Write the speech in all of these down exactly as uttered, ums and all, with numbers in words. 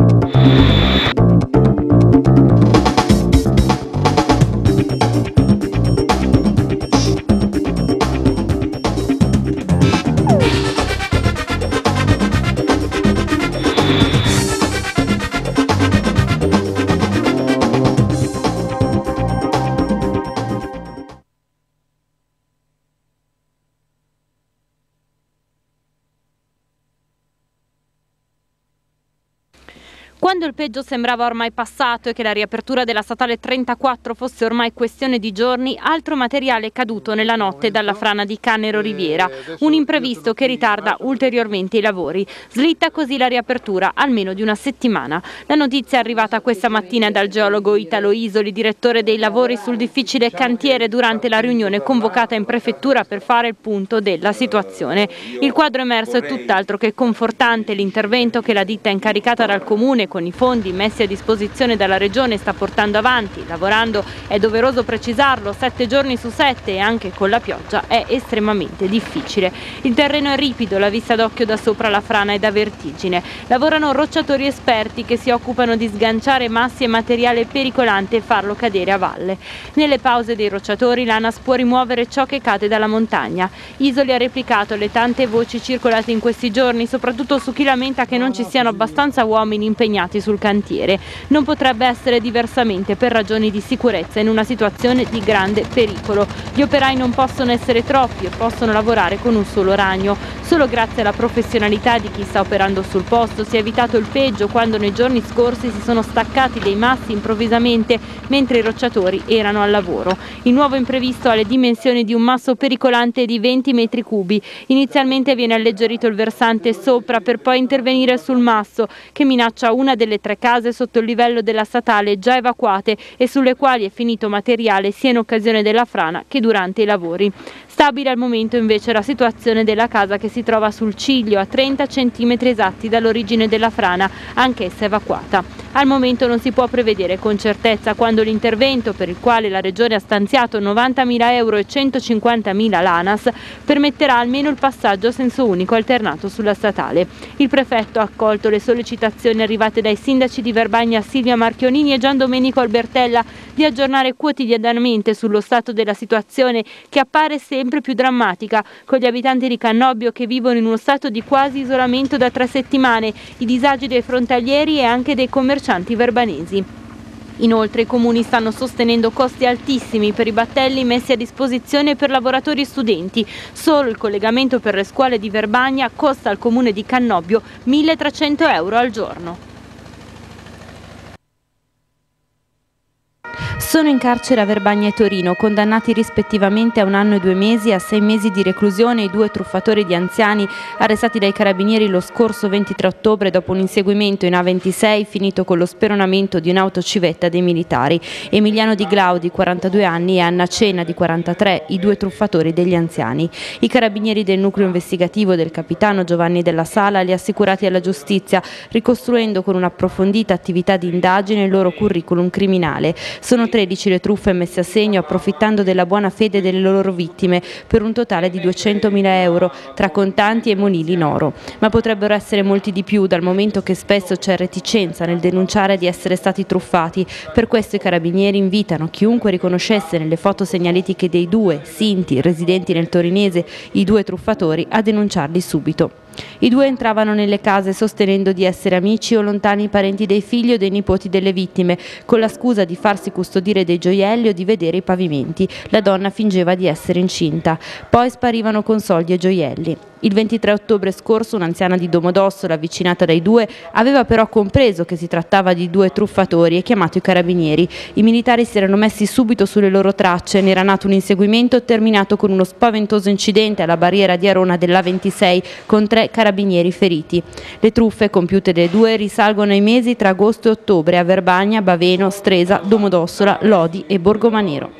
Quando il peggio sembrava ormai passato e che la riapertura della statale trentaquattro fosse ormai questione di giorni, altro materiale è caduto nella notte dalla frana di Cannero Riviera, un imprevisto che ritarda ulteriormente i lavori. Slitta così la riapertura almeno di una settimana. La notizia è arrivata questa mattina dal geologo Italo Isoli, direttore dei lavori sul difficile cantiere, durante la riunione convocata in prefettura per fare il punto della situazione. Il quadro emerso è tutt'altro che confortante. L'intervento che la ditta incaricata dal comune con i fondi messi a disposizione dalla Regione sta portando avanti, lavorando, è doveroso precisarlo, sette giorni su sette, e anche con la pioggia è estremamente difficile. Il terreno è ripido, la vista d'occhio da sopra la frana è da vertigine. Lavorano rocciatori esperti che si occupano di sganciare massi e materiale pericolante e farlo cadere a valle. Nelle pause dei rocciatori l'ANAS può rimuovere ciò che cade dalla montagna. Isoli ha replicato le tante voci circolate in questi giorni, soprattutto su chi lamenta che non ci siano abbastanza uomini impegnati sul cantiere. Non potrebbe essere diversamente per ragioni di sicurezza in una situazione di grande pericolo. Gli operai non possono essere troppi e possono lavorare con un solo ragno. Solo grazie alla professionalità di chi sta operando sul posto si è evitato il peggio, quando nei giorni scorsi si sono staccati dei massi improvvisamente mentre i rocciatori erano al lavoro. Il nuovo imprevisto ha le dimensioni di un masso pericolante di venti metri cubi. Inizialmente viene alleggerito il versante sopra per poi intervenire sul masso che minaccia una delle tre case sotto il livello della statale già evacuate e sulle quali è finito materiale sia in occasione della frana che durante i lavori. Stabile al momento invece la situazione della casa che si trova sul ciglio, a trenta centimetri esatti dall'origine della frana, anch'essa evacuata. Al momento non si può prevedere con certezza quando l'intervento, per il quale la Regione ha stanziato novantamila euro e centocinquantamila l'ANAS, permetterà almeno il passaggio a senso unico alternato sulla statale. Il prefetto ha accolto le sollecitazioni arrivate dai sindaci di Verbagna Silvia Marchionini e Gian Domenico Albertella di aggiornare quotidianamente sullo stato della situazione, che appare sempre più drammatica, con gli abitanti di Cannobbio che vivono in uno stato di quasi isolamento da tre settimane, i disagi dei frontalieri e anche dei commercianti verbanesi. Inoltre i comuni stanno sostenendo costi altissimi per i battelli messi a disposizione per lavoratori e studenti. Solo il collegamento per le scuole di Verbagna costa al comune di Cannobbio milletrecento euro al giorno. Sono in carcere a Verbagna e Torino, condannati rispettivamente a un anno e due mesi e a sei mesi di reclusione i due truffatori di anziani arrestati dai carabinieri lo scorso ventitré ottobre dopo un inseguimento in A ventisei finito con lo speronamento di un'autocivetta dei militari. Emiliano Di Glaudi, quarantadue anni, e Anna Cena, di quarantatré, i due truffatori degli anziani. I carabinieri del nucleo investigativo del capitano Giovanni Della Sala li ha assicurati alla giustizia, ricostruendo con un'approfondita attività di indagine il loro curriculum criminale. Sono tredici le truffe messe a segno approfittando della buona fede delle loro vittime, per un totale di duecentomila euro tra contanti e monili in oro. Ma potrebbero essere molti di più, dal momento che spesso c'è reticenza nel denunciare di essere stati truffati. Per questo i carabinieri invitano chiunque riconoscesse nelle foto segnaletiche dei due Sinti residenti nel torinese i due truffatori a denunciarli subito. I due entravano nelle case sostenendo di essere amici o lontani parenti dei figli o dei nipoti delle vittime, con la scusa di farsi custodire dei gioielli o di vedere i pavimenti. La donna fingeva di essere incinta. Poi sparivano con soldi e gioielli. Il ventitré ottobre scorso un'anziana di Domodossola, avvicinata dai due, aveva però compreso che si trattava di due truffatori e chiamato i carabinieri. I militari si erano messi subito sulle loro tracce, ne era nato un inseguimento terminato con uno spaventoso incidente alla barriera di Arona dell'A ventisei con tre carabinieri feriti. Le truffe compiute dai due risalgono ai mesi tra agosto e ottobre a Verbagna, Baveno, Stresa, Domodossola, Lodi e Borgomanero.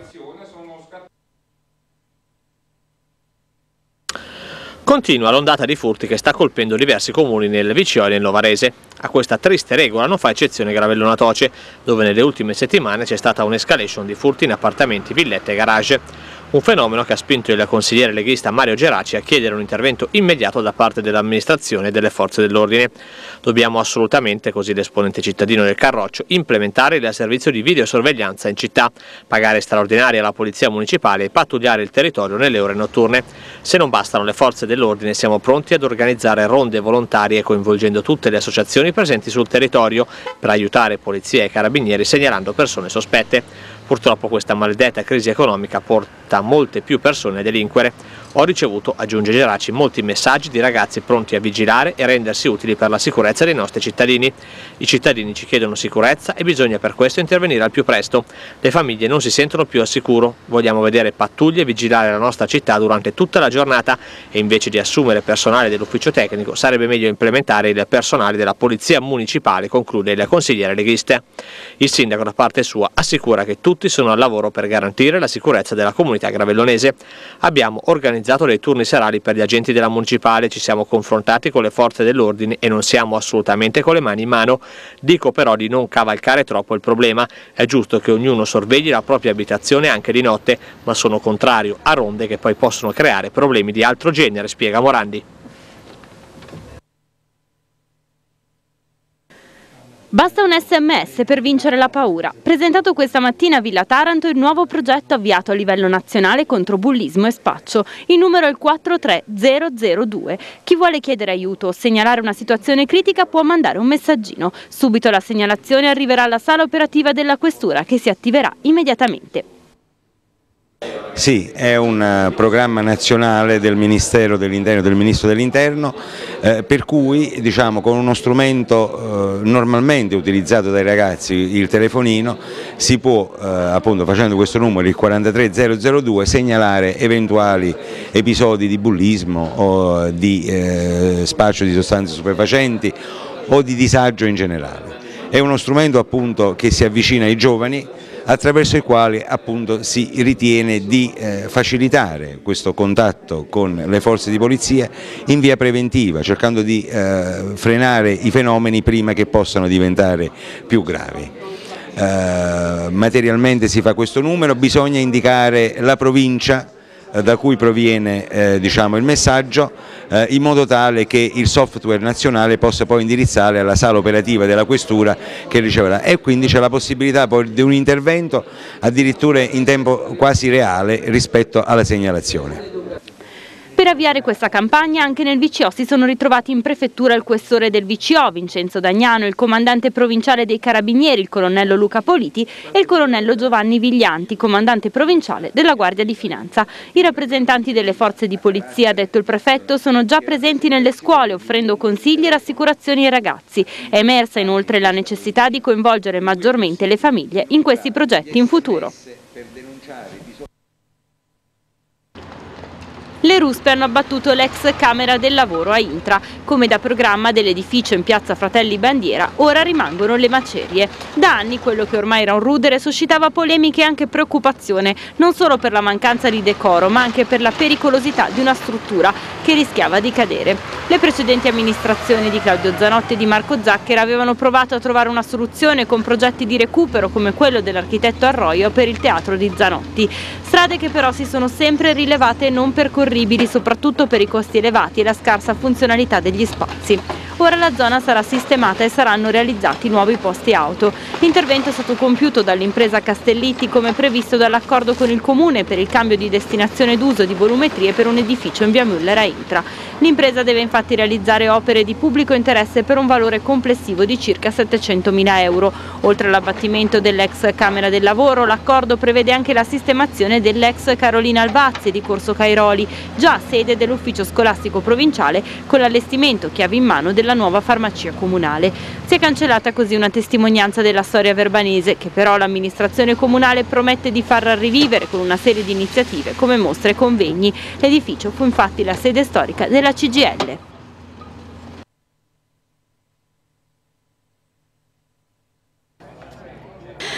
Continua l'ondata di furti che sta colpendo diversi comuni nel Vicioli e nel Novarese. A questa triste regola non fa eccezione Gravellona Toce, dove nelle ultime settimane c'è stata un'escalation di furti in appartamenti, villette e garage. Un fenomeno che ha spinto il consigliere leghista Mario Geraci a chiedere un intervento immediato da parte dell'amministrazione e delle forze dell'ordine. Dobbiamo assolutamente, così l'esponente cittadino del Carroccio, implementare il servizio di videosorveglianza in città, pagare straordinari alla polizia municipale e pattugliare il territorio nelle ore notturne. Se non bastano le forze dell'ordine, siamo pronti ad organizzare ronde volontarie coinvolgendo tutte le associazioni presenti sul territorio per aiutare polizia e carabinieri segnalando persone sospette. Purtroppo questa maledetta crisi economica porta molte più persone a delinquere. Ho ricevuto, aggiunge Geraci, molti messaggi di ragazzi pronti a vigilare e rendersi utili per la sicurezza dei nostri cittadini. I cittadini ci chiedono sicurezza e bisogna per questo intervenire al più presto. Le famiglie non si sentono più al sicuro. Vogliamo vedere pattuglie e vigilare la nostra città durante tutta la giornata e invece di assumere personale dell'ufficio tecnico sarebbe meglio implementare il personale della polizia municipale, conclude il consigliere leghista. Il sindaco da parte sua assicura che tutti sono al lavoro per garantire la sicurezza della comunità gravellonese. Abbiamo organizzato dei turni serali per gli agenti della municipale, ci siamo confrontati con le forze dell'ordine e non siamo assolutamente con le mani in mano. Dico però di non cavalcare troppo il problema, è giusto che ognuno sorvegli la propria abitazione anche di notte, ma sono contrario a ronde che poi possono creare problemi di altro genere, spiega Morandi. Basta un sms per vincere la paura. Presentato questa mattina a Villa Taranto il nuovo progetto avviato a livello nazionale contro bullismo e spaccio. Il numero è il quattro tre zero zero due. Chi vuole chiedere aiuto o segnalare una situazione critica può mandare un messaggino. Subito la segnalazione arriverà alla sala operativa della questura che si attiverà immediatamente. Sì, è un programma nazionale del Ministero dell'Interno, del Ministro dell'Interno, eh, per cui diciamo, con uno strumento eh, normalmente utilizzato dai ragazzi, il telefonino, si può eh, appunto facendo questo numero, il quattro tre zero zero due, segnalare eventuali episodi di bullismo o di eh, spaccio di sostanze stupefacenti o di disagio in generale. È uno strumento appunto che si avvicina ai giovani, attraverso il quale appunto si ritiene di eh, facilitare questo contatto con le forze di polizia in via preventiva, cercando di eh, frenare i fenomeni prima che possano diventare più gravi. Eh, materialmente si fa questo numero, bisogna indicare la provincia da cui proviene eh, diciamo, il messaggio, eh, in modo tale che il software nazionale possa poi indirizzare alla sala operativa della questura che riceverà, e quindi c'è la possibilità poi di un intervento addirittura in tempo quasi reale rispetto alla segnalazione. Per avviare questa campagna anche nel V C O si sono ritrovati in prefettura il questore del V C O Vincenzo Dagnano, il comandante provinciale dei Carabinieri il colonnello Luca Politi e il colonnello Giovanni Viglianti, comandante provinciale della Guardia di Finanza. I rappresentanti delle forze di polizia, detto il prefetto, sono già presenti nelle scuole offrendo consigli e rassicurazioni ai ragazzi. È emersa inoltre la necessità di coinvolgere maggiormente le famiglie in questi progetti in futuro. Le ruspe hanno abbattuto l'ex Camera del Lavoro a Intra. Come da programma dell'edificio in piazza Fratelli Bandiera, ora rimangono le macerie. Da anni quello che ormai era un rudere suscitava polemiche e anche preoccupazione, non solo per la mancanza di decoro, ma anche per la pericolosità di una struttura che rischiava di cadere. Le precedenti amministrazioni di Claudio Zanotti e di Marco Zacchera avevano provato a trovare una soluzione con progetti di recupero come quello dell'architetto Arroyo per il teatro di Zanotti. Strade che però si sono sempre rilevate non percorribili, soprattutto per i costi elevati e la scarsa funzionalità degli spazi. Ora la zona sarà sistemata e saranno realizzati nuovi posti auto. L'intervento è stato compiuto dall'impresa Castellitti come previsto dall'accordo con il Comune per il cambio di destinazione d'uso di volumetrie per un edificio in via Müller a Intra. L'impresa deve infatti realizzare opere di pubblico interesse per un valore complessivo di circa settecentomila euro. Oltre all'abbattimento dell'ex Camera del Lavoro, l'accordo prevede anche la sistemazione dell'ex Carolina Albazzi di Corso Cairoli, già sede dell'ufficio scolastico provinciale, con l'allestimento chiave in mano della nuova farmacia comunale. Si è cancellata così una testimonianza della storia verbanese, che però l'amministrazione comunale promette di far rivivere con una serie di iniziative come mostre e convegni. L'edificio fu infatti la sede storica della C G I L.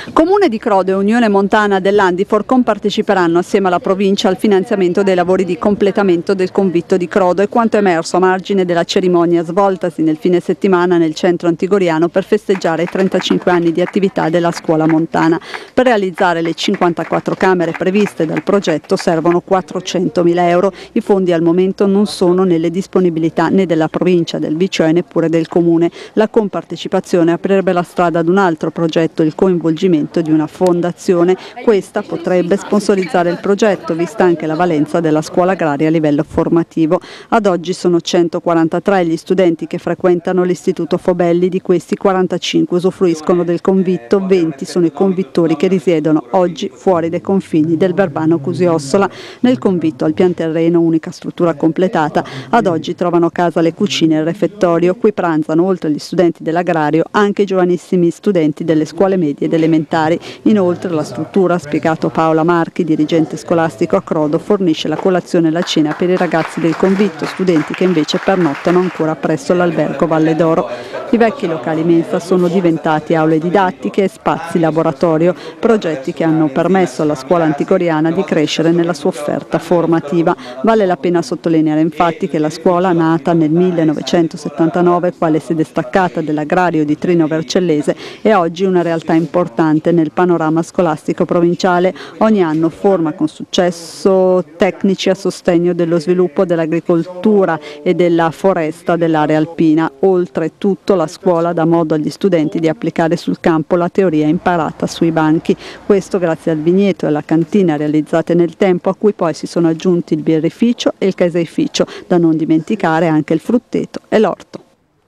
Comune di Crodo e Unione Montana dell'Andifor comparteciperanno assieme alla provincia al finanziamento dei lavori di completamento del convitto di Crodo, e quanto emerso a margine della cerimonia svoltasi nel fine settimana nel centro antigoriano per festeggiare i trentacinque anni di attività della scuola montana. Per realizzare le cinquantaquattro camere previste dal progetto servono quattrocentomila euro. I fondi al momento non sono nelle disponibilità né della provincia, del B C O E, neppure del comune. La compartecipazione aprirebbe la strada ad un altro progetto, il coinvolgimento di una fondazione. Questa potrebbe sponsorizzare il progetto, vista anche la valenza della scuola agraria a livello formativo. Ad oggi sono centoquarantatré gli studenti che frequentano l'istituto Fobelli, di questi quarantacinque usufruiscono del convitto, venti sono i convittori che risiedono oggi fuori dai confini del Verbano Cusio-Ossola. Nel convitto al pian terreno, unica struttura completata, ad oggi trovano casa le cucine e il refettorio. Qui pranzano, oltre agli studenti dell'agrario, anche i giovanissimi studenti delle scuole medie ed elementari. Inoltre la struttura, ha spiegato Paola Marchi, dirigente scolastico a Crodo, fornisce la colazione e la cena per i ragazzi del convitto, studenti che invece pernottano ancora presso l'albergo Valle d'Oro. I vecchi locali mensa sono diventati aule didattiche e spazi laboratorio, progetti che hanno permesso alla scuola antigoriana di crescere nella sua offerta formativa. Vale la pena sottolineare infatti che la scuola, nata nel millenovecentosettantanove quale sede staccata dell'agrario di Trino Vercellese, è oggi una realtà importante nel panorama scolastico provinciale. Ogni anno forma con successo tecnici a sostegno dello sviluppo dell'agricoltura e della foresta dell'area alpina. Oltretutto la scuola dà modo agli studenti di applicare sul campo la teoria imparata sui banchi. Questo grazie al vigneto e alla cantina realizzate nel tempo, a cui poi si sono aggiunti il birrificio e il caseificio, da non dimenticare anche il frutteto e l'orto.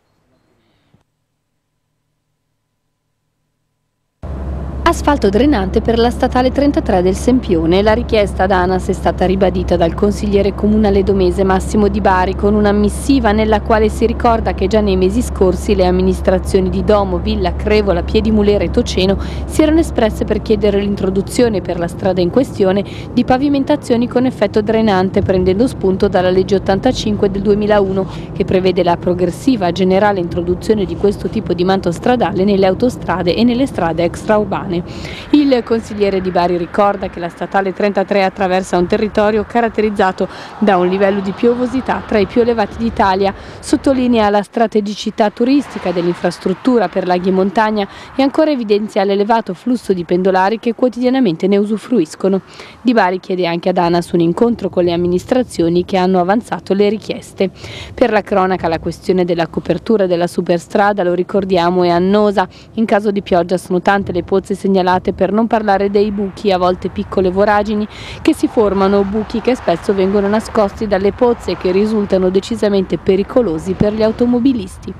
Asfalto drenante per la statale trentatré del Sempione. La richiesta ad ANAS è stata ribadita dal consigliere comunale domese Massimo Di Bari con una missiva nella quale si ricorda che già nei mesi scorsi le amministrazioni di Domo, Villa, Crevola, Piedimulera e Toceno si erano espresse per chiedere l'introduzione per la strada in questione di pavimentazioni con effetto drenante, prendendo spunto dalla legge ottantacinque del duemilauno che prevede la progressiva generale introduzione di questo tipo di manto stradale nelle autostrade e nelle strade extraurbane. Il consigliere Di Bari ricorda che la statale trentatré attraversa un territorio caratterizzato da un livello di piovosità tra i più elevati d'Italia, sottolinea la strategicità turistica dell'infrastruttura per laghi e montagna e ancora evidenzia l'elevato flusso di pendolari che quotidianamente ne usufruiscono. Di Bari chiede anche ad ANAS un incontro con le amministrazioni che hanno avanzato le richieste. Per la cronaca la questione della copertura della superstrada, lo ricordiamo, è annosa. In caso di pioggia sono tante le pozze segnalate, per non parlare dei buchi, a volte piccole voragini, che si formano, buchi che spesso vengono nascosti dalle pozze e che risultano decisamente pericolosi per gli automobilisti.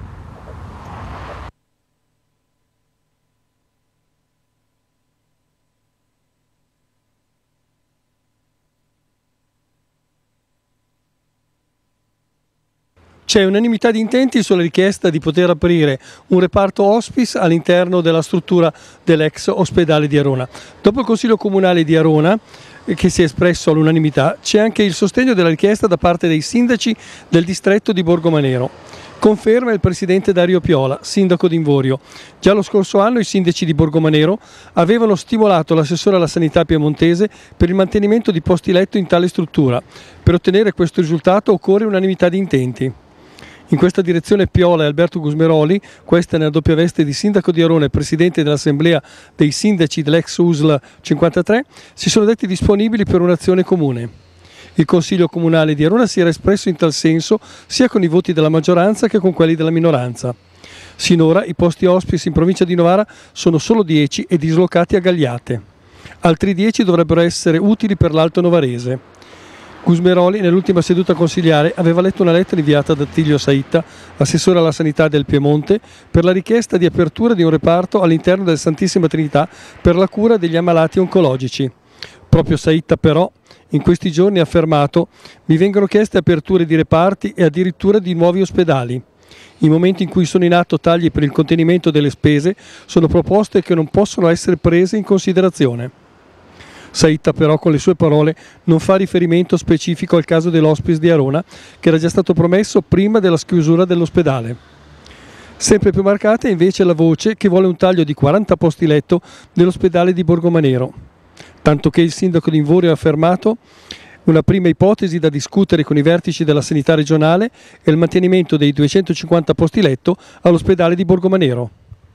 C'è unanimità di intenti sulla richiesta di poter aprire un reparto hospice all'interno della struttura dell'ex ospedale di Arona. Dopo il Consiglio Comunale di Arona, che si è espresso all'unanimità, c'è anche il sostegno della richiesta da parte dei sindaci del distretto di Borgomanero. Conferma il presidente Dario Piola, sindaco di Invorio. Già lo scorso anno i sindaci di Borgomanero avevano stimolato l'assessore alla sanità piemontese per il mantenimento di posti letto in tale struttura. Per ottenere questo risultato occorre unanimità di intenti. In questa direzione Piola e Alberto Gusmeroli, questa nella doppia veste di sindaco di Arona e presidente dell'assemblea dei sindaci dell'ex U S L cinquantatré, si sono detti disponibili per un'azione comune. Il Consiglio Comunale di Arona si era espresso in tal senso sia con i voti della maggioranza che con quelli della minoranza. Sinora i posti hospice in provincia di Novara sono solo dieci e dislocati a Gagliate. Altri dieci dovrebbero essere utili per l'Alto Novarese. Gusmeroli nell'ultima seduta consigliare aveva letto una lettera inviata da Attilio Saitta, assessore alla sanità del Piemonte, per la richiesta di apertura di un reparto all'interno del Santissima Trinità per la cura degli ammalati oncologici. Proprio Saitta però in questi giorni ha affermato: mi vengono chieste aperture di reparti e addirittura di nuovi ospedali. I momenti in cui sono in atto tagli per il contenimento delle spese sono proposte che non possono essere prese in considerazione. Saitta però con le sue parole non fa riferimento specifico al caso dell'hospice di Arona, che era già stato promesso prima della chiusura dell'ospedale. Sempre più marcata è invece la voce che vuole un taglio di quaranta posti letto dell'ospedale di Borgomanero, tanto che il sindaco di Invorio ha affermato: una prima ipotesi da discutere con i vertici della sanità regionale è il mantenimento dei duecentocinquanta posti letto all'ospedale di Borgomanero.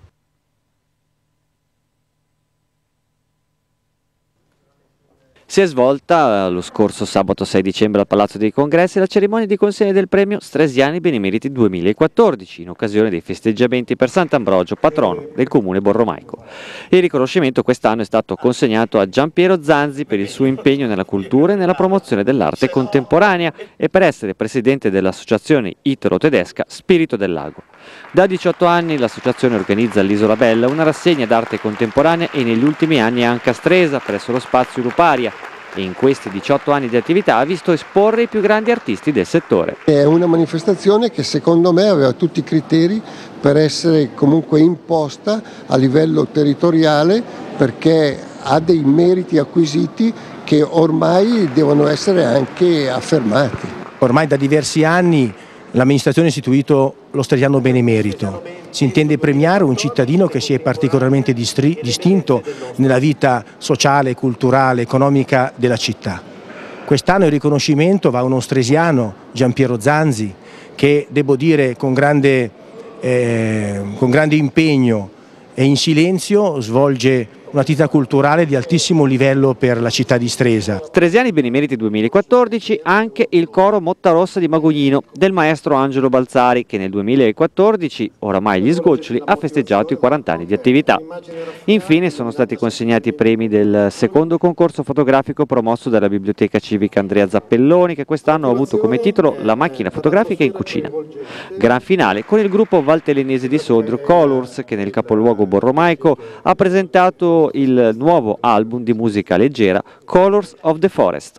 Si è svolta lo scorso sabato sei dicembre al Palazzo dei Congressi la cerimonia di consegna del premio Stresiani Benemeriti duemilaquattordici in occasione dei festeggiamenti per Sant'Ambrogio, patrono del comune borromaico. Il riconoscimento quest'anno è stato consegnato a Giampiero Zanzi per il suo impegno nella cultura e nella promozione dell'arte contemporanea e per essere presidente dell'associazione italo-tedesca Spirito del Lago. Da diciotto anni l'associazione organizza all'Isola Bella una rassegna d'arte contemporanea e negli ultimi anni anche a Stresa presso lo spazio Luparia, e in questi diciotto anni di attività ha visto esporre i più grandi artisti del settore. È una manifestazione che secondo me aveva tutti i criteri per essere comunque imposta a livello territoriale, perché ha dei meriti acquisiti che ormai devono essere anche affermati. Ormai da diversi anni l'amministrazione ha istituito lo Stresiano Benemerito. Si intende premiare un cittadino che si è particolarmente distinto nella vita sociale, culturale, economica della città. Quest'anno il riconoscimento va a uno stresiano, Giampiero Zanzi, che devo dire con grande, eh, con grande impegno e in silenzio svolge un'attività culturale di altissimo livello per la città di Stresa. Stresiani Benemeriti duemilaquattordici anche il coro Mottarossa di Magognino del maestro Angelo Balzari, che nel duemilaquattordici, oramai gli sgoccioli, ha festeggiato i quaranta anni di attività. Infine sono stati consegnati i premi del secondo concorso fotografico promosso dalla Biblioteca Civica Andrea Zappelloni, che quest'anno ha avuto come titolo La macchina fotografica in cucina. Gran finale con il gruppo valtellinese di Sondrio Colors, che nel capoluogo borromaico ha presentato il nuovo album di musica leggera Colors of the Forest.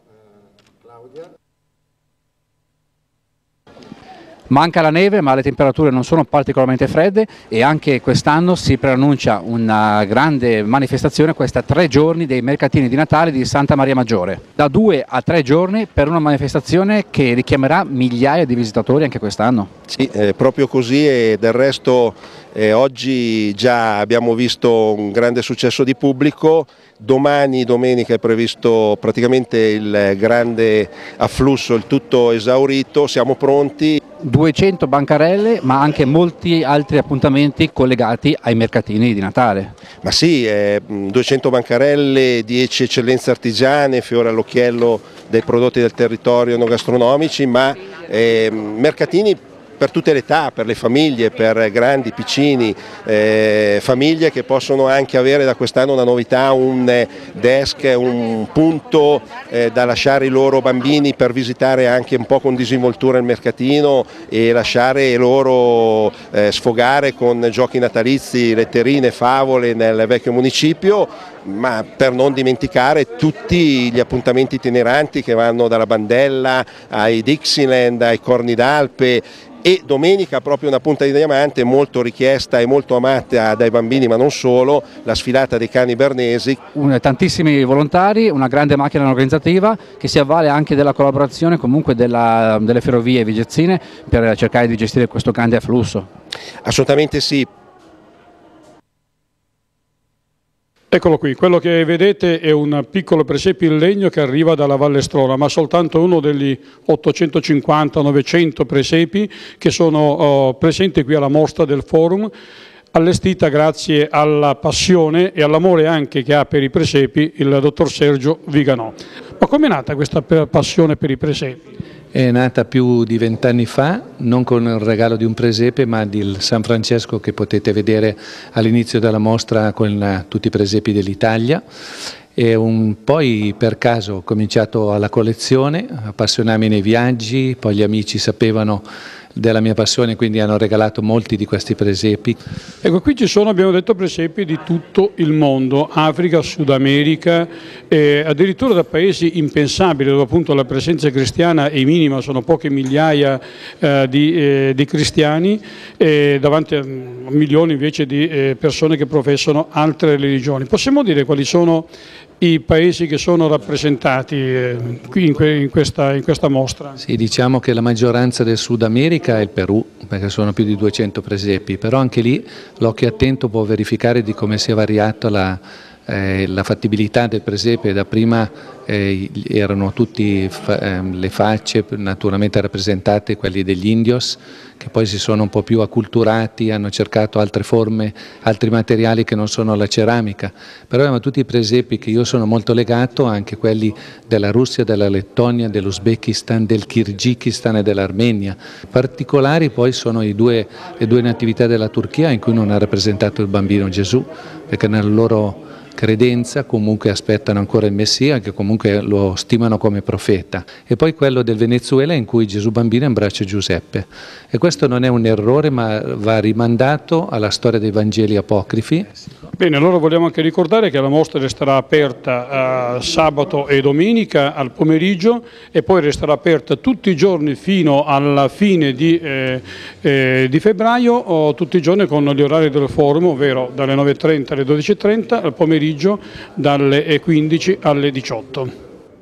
Manca la neve, ma le temperature non sono particolarmente fredde e anche quest'anno si preannuncia una grande manifestazione, questa tre giorni dei mercatini di Natale di Santa Maria Maggiore. Da due a tre giorni per una manifestazione che richiamerà migliaia di visitatori anche quest'anno. Sì, è proprio così, e del resto eh, oggi già abbiamo visto un grande successo di pubblico. Domani, domenica, è previsto praticamente il grande afflusso, il tutto esaurito, siamo pronti. duecento bancarelle, ma anche molti altri appuntamenti collegati ai mercatini di Natale. Ma sì, eh, duecento bancarelle, dieci eccellenze artigiane, fiore all'occhiello dei prodotti del territorio enogastronomici, ma eh, mercatini per tutte le età, per le famiglie, per grandi, piccini, eh, famiglie che possono anche avere da quest'anno una novità, un desk, un punto eh, da lasciare i loro bambini per visitare anche un po' con disinvoltura il mercatino e lasciare loro eh, sfogare con giochi natalizi, letterine, favole nel vecchio municipio, ma per non dimenticare tutti gli appuntamenti itineranti che vanno dalla Bandella ai Dixieland, ai Corni d'Alpe. E domenica, proprio una punta di diamante molto richiesta e molto amata dai bambini, ma non solo, la sfilata dei cani bernesi. Un, tantissimi volontari, una grande macchina organizzativa che si avvale anche della collaborazione comunque della, delle ferrovie vigezzine per cercare di gestire questo grande afflusso. Assolutamente sì. Eccolo qui, quello che vedete è un piccolo presepe in legno che arriva dalla Valle Strona, ma soltanto uno degli ottocentocinquanta novecento presepi che sono oh, presenti qui alla mostra del forum, allestita grazie alla passione e all'amore anche che ha per i presepi il dottor Sergio Viganò. Ma com'è nata questa passione per i presepi? È nata più di vent'anni fa, non con il regalo di un presepe, ma di San Francesco che potete vedere all'inizio della mostra con tutti i presepi dell'Italia. E un, poi per caso ho cominciato alla collezione, appassionarmi nei viaggi, poi gli amici sapevano della mia passione, quindi hanno regalato molti di questi presepi. Ecco, qui ci sono, abbiamo detto, presepi di tutto il mondo, Africa, Sud America, eh, addirittura da paesi impensabili dove appunto la presenza cristiana è minima, sono poche migliaia eh, di, eh, di cristiani eh, davanti a milioni invece di eh, persone che professano altre religioni. Possiamo dire quali sono i paesi che sono rappresentati eh, qui in, que, in, questa, in questa mostra? Sì, diciamo che la maggioranza del Sud America è il Perù, perché sono più di duecento presepi, però anche lì l'occhio attento può verificare di come sia variata la, eh, la fattibilità del presepe. Da prima eh, erano tutte eh, le facce naturalmente rappresentate, quelli degli indios, che poi si sono un po' più acculturati, hanno cercato altre forme, altri materiali che non sono la ceramica, però abbiamo tutti i presepi che io sono molto legato, anche quelli della Russia, della Lettonia, dell'Uzbekistan, del Kirghizistan e dell'Armenia. Particolari poi sono i due, le due natività della Turchia, in cui non è rappresentato il bambino Gesù, perché nella loro credenza comunque aspettano ancora il Messia, che comunque lo stimano come profeta, e poi quello del Venezuela in cui Gesù bambino abbraccia Giuseppe, e questo non è un errore ma va rimandato alla storia dei Vangeli apocrifi. Bene, allora vogliamo anche ricordare che la mostra resterà aperta eh, sabato e domenica al pomeriggio e poi resterà aperta tutti i giorni fino alla fine di, eh, eh, di febbraio, o tutti i giorni con gli orari del forum, ovvero dalle nove e trenta alle dodici e trenta, al pomeriggio dalle quindici alle diciotto.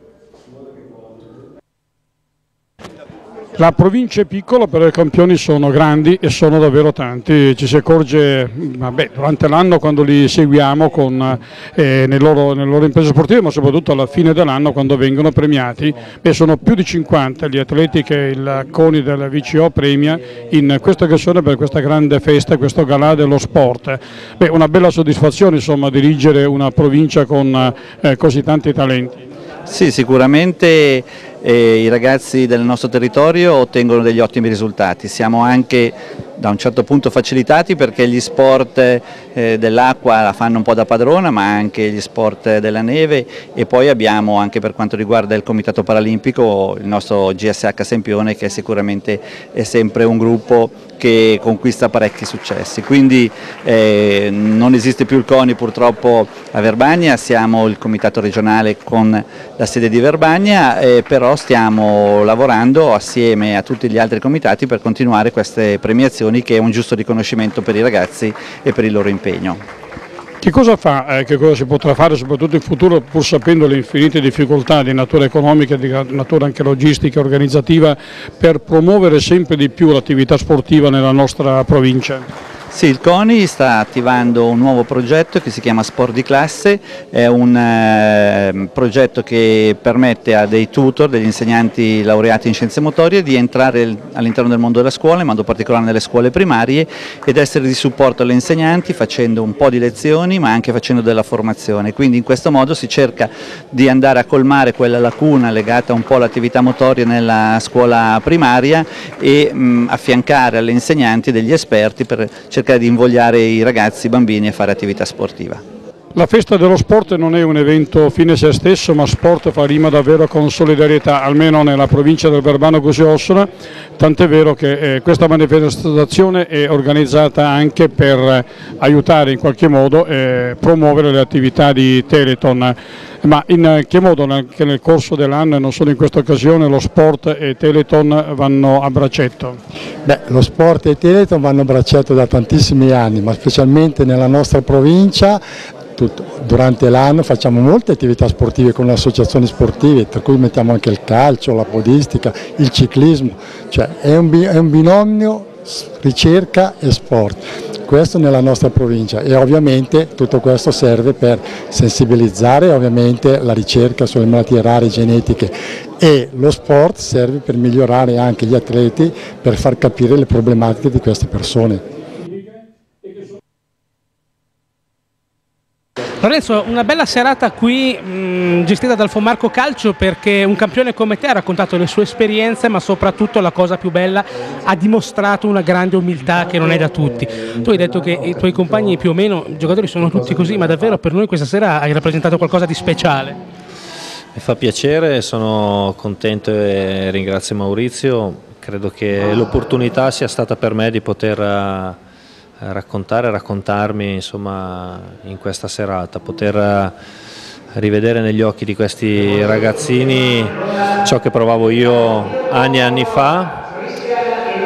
La provincia è piccola, però i campioni sono grandi e sono davvero tanti, ci si accorge vabbè, durante l'anno quando li seguiamo con, eh, nelle, loro, nelle loro imprese sportive, ma soprattutto alla fine dell'anno quando vengono premiati. Beh, sono più di cinquanta gli atleti che il CONI della V C O premia in questa occasione per questa grande festa, questo galà dello sport. Beh, una bella soddisfazione insomma dirigere una provincia con eh, così tanti talenti. Sì, sicuramente eh, i ragazzi del nostro territorio ottengono degli ottimi risultati. Siamo anche da un certo punto facilitati perché gli sport eh, dell'acqua la fanno un po' da padrona, ma anche gli sport della neve, e poi abbiamo anche per quanto riguarda il Comitato Paralimpico il nostro G S H Sempione, che sicuramente è sempre un gruppo che conquista parecchi successi. Quindi eh, non esiste più il CONI purtroppo a Verbagna, siamo il comitato regionale con la sede di Verbagna, eh, però stiamo lavorando assieme a tutti gli altri comitati per continuare queste premiazioni, che è un giusto riconoscimento per i ragazzi e per il loro impegno. Che cosa fa, eh, che cosa si potrà fare soprattutto in futuro, pur sapendo le infinite difficoltà di natura economica e di natura anche logistica e organizzativa, per promuovere sempre di più l'attività sportiva nella nostra provincia? Sì, il CONI sta attivando un nuovo progetto che si chiama Sport di Classe, è un eh, progetto che permette a dei tutor, degli insegnanti laureati in scienze motorie, di entrare all'interno del mondo della scuola, in modo particolare nelle scuole primarie, ed essere di supporto alle insegnanti facendo un po' di lezioni ma anche facendo della formazione. Quindi in questo modo si cerca di andare a colmare quella lacuna legata un po' all'attività motoria nella scuola primaria e mh, affiancare alle insegnanti degli esperti per cercare di invogliare i ragazzi, i bambini a fare attività sportiva. La festa dello sport non è un evento fine a se stesso, ma sport fa rima davvero con solidarietà, almeno nella provincia del Verbano-Cusio-Ossola, tant'è vero che eh, questa manifestazione è organizzata anche per eh, aiutare in qualche modo e eh, promuovere le attività di Telethon. Ma in che modo anche nel corso dell'anno e non solo in questa occasione lo sport e Telethon vanno a braccetto? Beh, lo sport e il Telethon vanno a braccetto da tantissimi anni, ma specialmente nella nostra provincia. Tutto. Durante l'anno facciamo molte attività sportive con le associazioni sportive, tra cui mettiamo anche il calcio, la podistica, il ciclismo, cioè è un, è un binomio ricerca e sport, questo nella nostra provincia, e ovviamente tutto questo serve per sensibilizzare ovviamente la ricerca sulle malattie rare genetiche, e lo sport serve per migliorare anche gli atleti, per far capire le problematiche di queste persone. Lorenzo, una bella serata qui mh, gestita dal Fonmarco Calcio, perché un campione come te ha raccontato le sue esperienze, ma soprattutto la cosa più bella, ha dimostrato una grande umiltà che non è da tutti. Tu hai detto che i tuoi compagni più o meno, i giocatori sono tutti così, ma davvero per noi questa sera hai rappresentato qualcosa di speciale. Mi fa piacere, sono contento e ringrazio Maurizio, credo che l'opportunità sia stata per me di poter raccontare, raccontarmi insomma in questa serata, poter rivedere negli occhi di questi ragazzini ciò che provavo io anni e anni fa,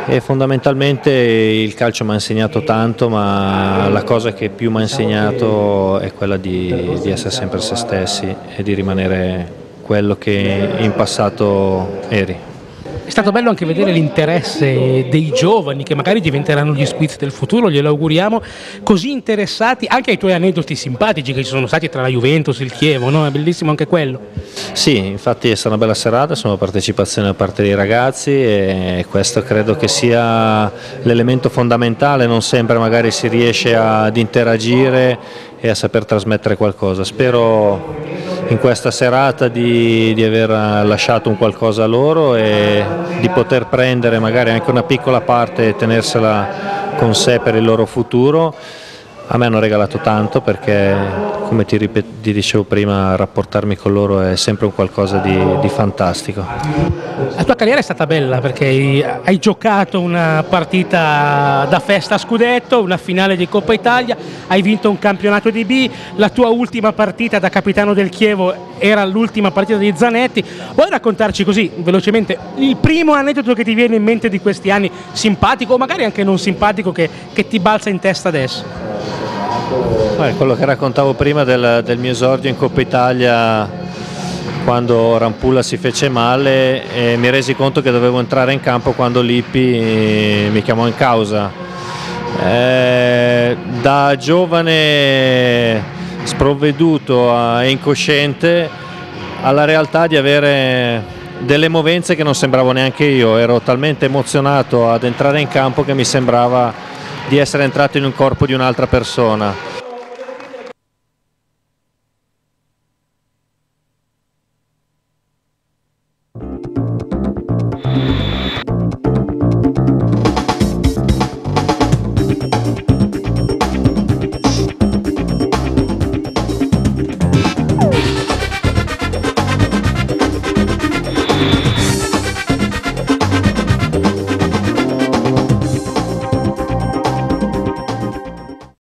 E fondamentalmente il calcio mi ha insegnato tanto, ma la cosa che più mi ha insegnato è quella di, di essere sempre se stessi e di rimanere quello che in passato eri. È stato bello anche vedere l'interesse dei giovani che magari diventeranno gli squiz del futuro, glielo auguriamo, così interessati anche ai tuoi aneddoti simpatici che ci sono stati tra la Juventus e il Chievo, no? È bellissimo anche quello. Sì, infatti è stata una bella serata, sono partecipazione da parte dei ragazzi e questo credo che sia l'elemento fondamentale, non sempre magari si riesce ad interagire e a saper trasmettere qualcosa. Spero in questa serata di, di aver lasciato un qualcosa a loro e di poter prendere magari anche una piccola parte e tenersela con sé per il loro futuro. A me hanno regalato tanto perché, come ti, ripet- ti dicevo prima, rapportarmi con loro è sempre un qualcosa di, di fantastico. La tua carriera è stata bella perché hai, hai giocato una partita da festa a scudetto, una finale di Coppa Italia, hai vinto un campionato di B, la tua ultima partita da capitano del Chievo era l'ultima partita di Zanetti. Vuoi raccontarci così velocemente il primo aneddoto che ti viene in mente di questi anni, simpatico o magari anche non simpatico, che, che ti balza in testa adesso? Beh, quello che raccontavo prima del, del mio esordio in Coppa Italia, quando Rampulla si fece male e mi resi conto che dovevo entrare in campo quando Lippi mi chiamò in causa. Eh, da giovane sprovveduto e incosciente alla realtà di avere delle movenze che non sembravo neanche io, ero talmente emozionato ad entrare in campo che mi sembrava di essere entrato in un corpo di un'altra persona.